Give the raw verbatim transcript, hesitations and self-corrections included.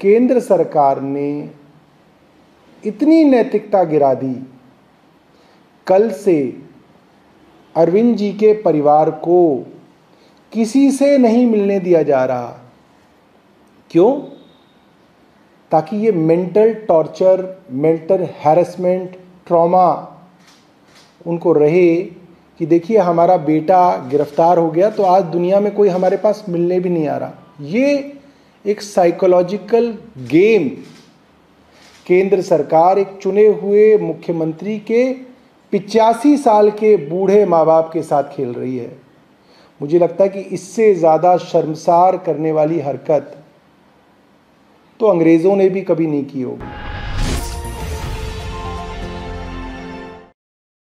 केंद्र सरकार ने इतनी नैतिकता गिरा दी। कल से अरविंद जी के परिवार को किसी से नहीं मिलने दिया जा रहा। क्यों? ताकि ये mental torture, mental harassment, trauma उनको रहे कि देखिए हमारा बेटा गिरफ्तार हो गया तो आज दुनिया में कोई हमारे पास मिलने भी नहीं आ रहा। ये एक साइकोलॉजिकल गेम केंद्र सरकार एक चुने हुए मुख्यमंत्री के पिचासी साल के बूढ़े माँ बाप के साथ खेल रही है। मुझे लगता है कि इससे ज़्यादा शर्मसार करने वाली हरकत तो अंग्रेज़ों ने भी कभी नहीं की होगी।